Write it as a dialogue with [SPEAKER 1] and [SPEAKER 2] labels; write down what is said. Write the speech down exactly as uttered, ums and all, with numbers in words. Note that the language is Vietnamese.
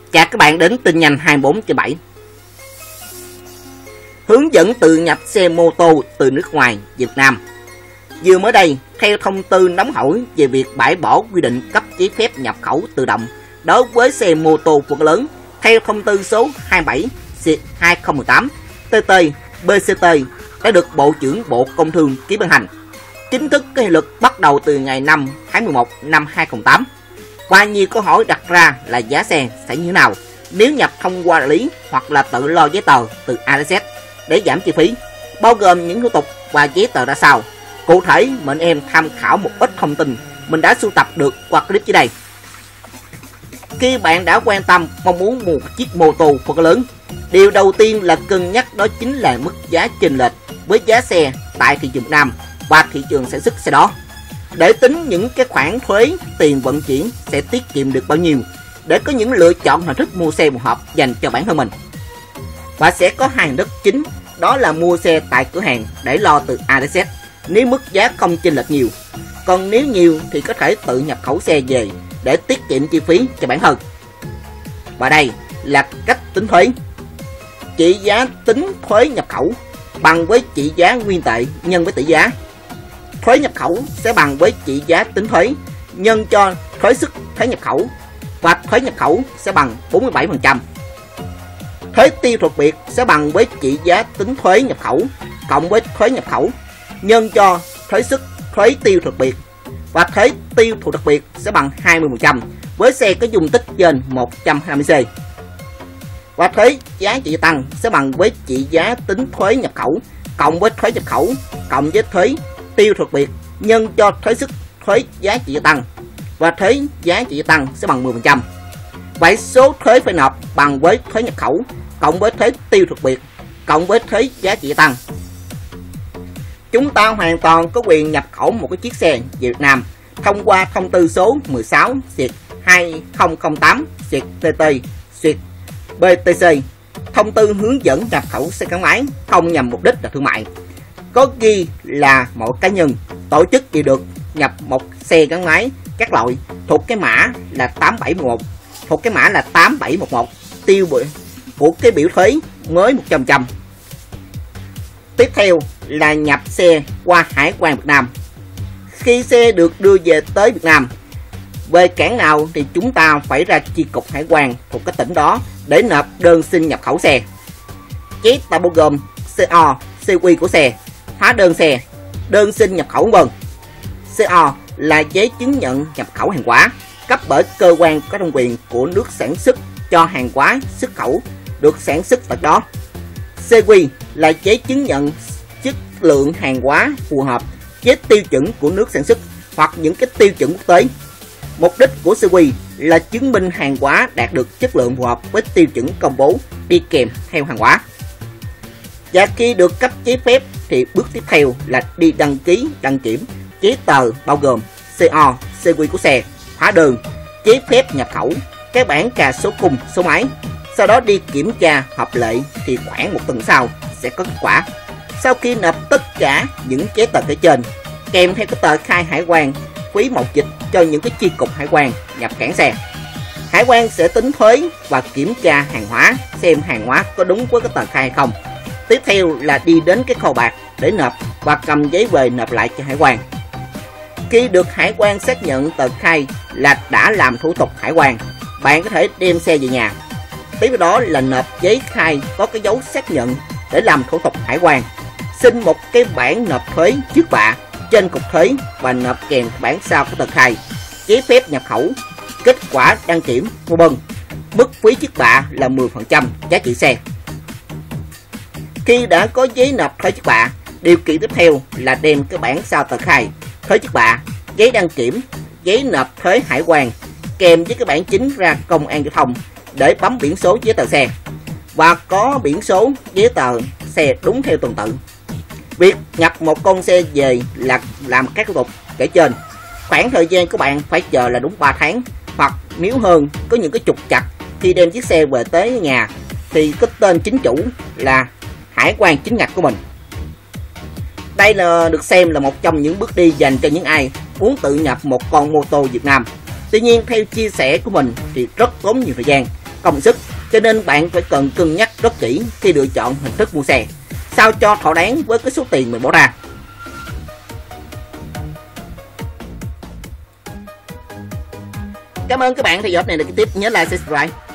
[SPEAKER 1] Chào các bạn đến tin nhanh hai mươi bốn trên bảy. Hướng dẫn tự nhập xe mô tô từ nước ngoài Việt Nam. Vừa mới đây, theo thông tư nóng hổi về việc bãi bỏ quy định cấp giấy phép nhập khẩu tự động đối với xe mô tô phân khối lớn, theo thông tư số hai mươi bảy trên hai nghìn không trăm mười tám T T B C T đã được Bộ trưởng Bộ Công Thương ký ban hành, chính thức có hiệu lực bắt đầu từ ngày năm tháng mười một năm hai nghìn không trăm lẻ tám. Và nhiều câu hỏi đặt ra là giá xe sẽ như thế nào nếu nhập thông qua đại lý hoặc là tự lo giấy tờ từ a đê ét để giảm chi phí, bao gồm những thủ tục và giấy tờ ra sao. Cụ thể, mời em tham khảo một ít thông tin mình đã sưu tập được qua clip dưới đây. Khi bạn đã quan tâm mong muốn mua một chiếc mô tô phân khối lớn, điều đầu tiên là cân nhắc đó chính là mức giá chênh lệch với giá xe tại thị trường Việt Nam và thị trường sản xuất xe đó, để tính những cái khoản thuế, tiền vận chuyển sẽ tiết kiệm được bao nhiêu, để có những lựa chọn hình thức mua xe phù hợp dành cho bản thân mình. Và sẽ có hai hình thức chính, đó là mua xe tại cửa hàng để lo từ a đê ét nếu mức giá không chênh lệch nhiều, còn nếu nhiều thì có thể tự nhập khẩu xe về để tiết kiệm chi phí cho bản thân. Và đây là cách tính thuế. Trị giá tính thuế nhập khẩu bằng với trị giá nguyên tệ nhân với tỷ giá. Thuế nhập khẩu sẽ bằng với trị giá tính thuế nhân cho thuế suất thuế nhập khẩu, và thuế nhập khẩu sẽ bằng bốn mươi bảy phần trăm. Thuế tiêu thụ đặc biệt sẽ bằng với trị giá tính thuế nhập khẩu cộng với thuế nhập khẩu nhân cho thuế suất thuế tiêu thụ đặc biệt, và thuế tiêu thụ đặc biệt sẽ bằng hai mươi phần trăm với xe có dung tích trên một trăm hai mươi xăng-ti-mét. Và thuế giá trị gia tăng sẽ bằng với trị giá tính thuế nhập khẩu cộng với thuế nhập khẩu cộng với thuế tiêu thụ đặc biệt nhân cho thuế suất thuế giá trị gia tăng, và thuế giá trị gia tăng sẽ bằng mười phần trăm. Vậy số thuế phải nộp bằng với thuế nhập khẩu cộng với thuế tiêu thụ đặc biệt cộng với thuế giá trị gia tăng. Chúng ta hoàn toàn có quyền nhập khẩu một cái chiếc xe về Việt Nam thông qua thông tư số mười sáu trên hai nghìn không trăm lẻ tám trên T T trên B T C, thông tư hướng dẫn nhập khẩu xe gắn máy không nhằm mục đích là thương mại. Có ghi là mỗi cá nhân, tổ chức chỉ được nhập một xe gắn máy các loại thuộc cái mã là tám bảy một một, thuộc cái mã là tám bảy một một, tiêu của cái biểu thuế mới một trăm phần trăm. Tiếp theo là nhập xe qua hải quan Việt Nam. Khi xe được đưa về tới Việt Nam, về cảng nào thì chúng ta phải ra chi cục hải quan thuộc cái tỉnh đó để nộp đơn xin nhập khẩu xe. Giấy tờ bao gồm xê o, xê quy của xe, hóa đơn xe, đơn xin nhập khẩu vân. xê o là giấy chứng nhận nhập khẩu hàng hóa cấp bởi cơ quan có thẩm quyền của nước sản xuất cho hàng hóa xuất khẩu được sản xuất tại đó. xê quy là giấy chứng nhận chất lượng hàng hóa phù hợp với tiêu chuẩn của nước sản xuất hoặc những cái tiêu chuẩn quốc tế. Mục đích của xê quy là chứng minh hàng hóa đạt được chất lượng phù hợp với tiêu chuẩn công bố đi kèm theo hàng hóa. Và khi được cấp giấy phép thì bước tiếp theo là đi đăng ký đăng kiểm giấy tờ bao gồm xê o, xê quy của xe, hóa đơn, giấy phép nhập khẩu, cái bảng cà số khung, số máy. Sau đó đi kiểm tra hợp lệ thì khoảng một tuần sau sẽ có kết quả. Sau khi nộp tất cả những giấy tờ kể trên kèm theo cái tờ khai hải quan, phí mậu dịch cho những cái chi cục hải quan nhập cảng xe, hải quan sẽ tính thuế và kiểm tra hàng hóa xem hàng hóa có đúng với cái tờ khai hay không. Tiếp theo là đi đến cái kho bạc để nộp và cầm giấy về nộp lại cho hải quan. Khi được hải quan xác nhận tờ khai là đã làm thủ tục hải quan, bạn có thể đem xe về nhà. Tiếp đó là nộp giấy khai có cái dấu xác nhận để làm thủ tục hải quan, xin một cái bản nộp thuế trước bạ trên cục thuế và nộp kèm bản sao của tờ khai, giấy phép nhập khẩu, kết quả đăng kiểm vân vân. Mức phí trước bạ là mười phần trăm giá trị xe. Khi đã có giấy nộp thuế trước bạ, điều kiện tiếp theo là đem cái bản sao tờ khai, thuế trước bạ, giấy đăng kiểm, giấy nộp thuế hải quan kèm với cái bản chính ra công an giao thông để bấm biển số giấy tờ xe và có biển số giấy tờ xe đúng theo tuần tự. Việc nhập một con xe về là làm các thủ tục kể trên. Khoảng thời gian của bạn phải chờ là đúng ba tháng, hoặc nếu hơn có những cái trục trặc khi đem chiếc xe về tới nhà thì có tên chính chủ là hải quan chính ngạch của mình. Đây là được xem là một trong những bước đi dành cho những ai muốn tự nhập một con mô tô Việt Nam. Tuy nhiên theo chia sẻ của mình thì rất tốn nhiều thời gian công sức, cho nên bạn phải cần cân nhắc rất kỹ khi lựa chọn hình thức mua xe, sao cho thỏa đáng với cái số tiền mình bỏ ra. Cảm ơn các bạn theo dõi này, được tiếp nhớ like, subscribe.